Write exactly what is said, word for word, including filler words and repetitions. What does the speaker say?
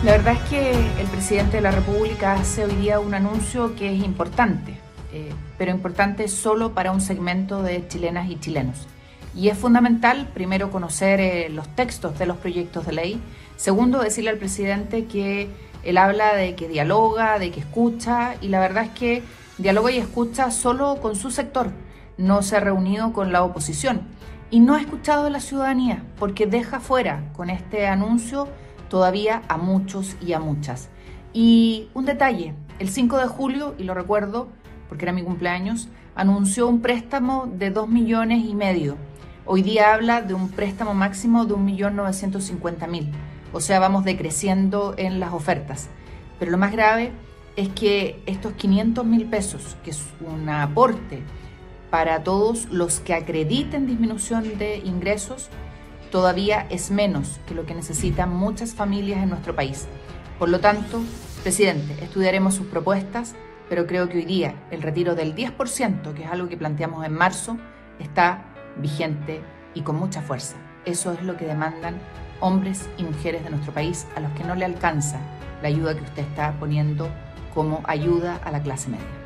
La verdad es que el presidente de la República hace hoy día un anuncio que es importante, eh, pero importante solo para un segmento de chilenas y chilenos. Y es fundamental, primero, conocer eh, los textos de los proyectos de ley. Segundo, decirle al presidente que él habla de que dialoga, de que escucha, y la verdad es que dialoga y escucha solo con su sector. No se ha reunido con la oposición y no ha escuchado a la ciudadanía, porque deja fuera con este anuncio todavía a muchos y a muchas. Y un detalle, el cinco de julio, y lo recuerdo porque era mi cumpleaños, anunció un préstamo de dos millones y medio. Hoy día habla de un préstamo máximo de un millón novecientos cincuenta mil. O sea, vamos decreciendo en las ofertas. Pero lo más grave es que estos quinientos mil pesos, que es un aporte para todos los que acrediten disminución de ingresos, todavía es menos que lo que necesitan muchas familias en nuestro país. Por lo tanto, presidente, estudiaremos sus propuestas, pero creo que hoy día el retiro del diez por ciento, que es algo que planteamos en marzo, está vigente y con mucha fuerza. Eso es lo que demandan hombres y mujeres de nuestro país, a los que no le alcanza la ayuda que usted está poniendo como ayuda a la clase media.